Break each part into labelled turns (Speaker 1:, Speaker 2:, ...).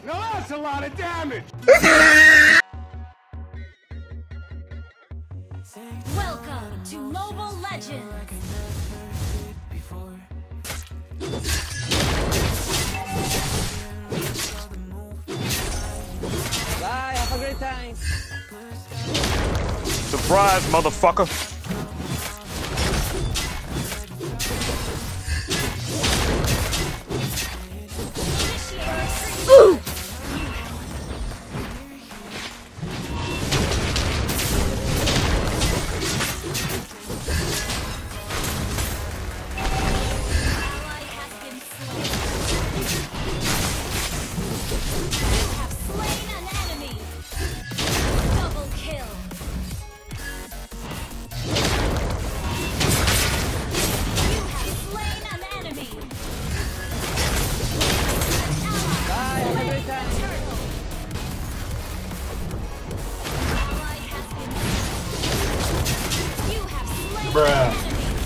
Speaker 1: Now that's a lot of damage!
Speaker 2: Welcome to Mobile Legends!
Speaker 3: Bye, have a great time!
Speaker 4: Surprise, motherfucker!
Speaker 2: Ooh!
Speaker 1: Bruh.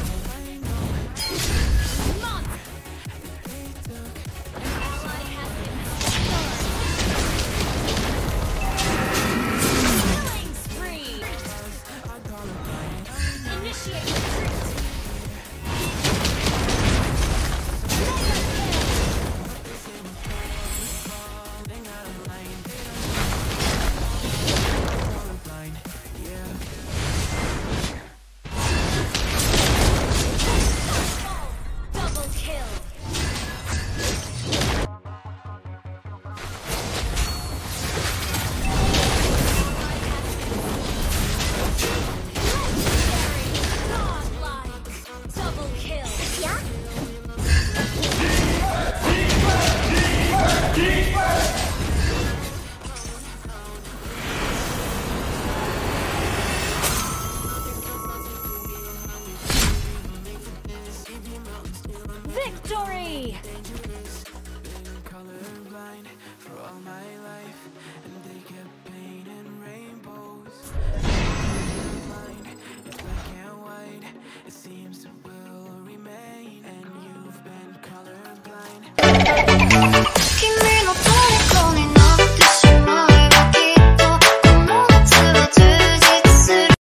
Speaker 2: Victory!
Speaker 5: It seems to will remain, and you've been colorblind.